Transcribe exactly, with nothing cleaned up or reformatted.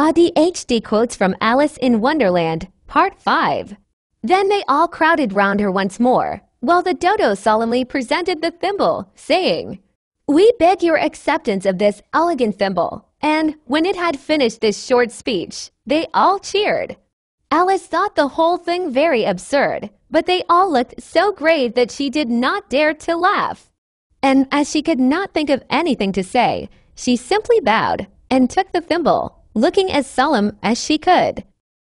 A D H D quotes from Alice in Wonderland, Part five. Then they all crowded round her once more, while the Dodo solemnly presented the thimble, saying, "We beg your acceptance of this elegant thimble." And when it had finished this short speech, they all cheered. Alice thought the whole thing very absurd, but they all looked so grave that she did not dare to laugh. And as she could not think of anything to say, she simply bowed and took the thimble, looking as solemn as she could.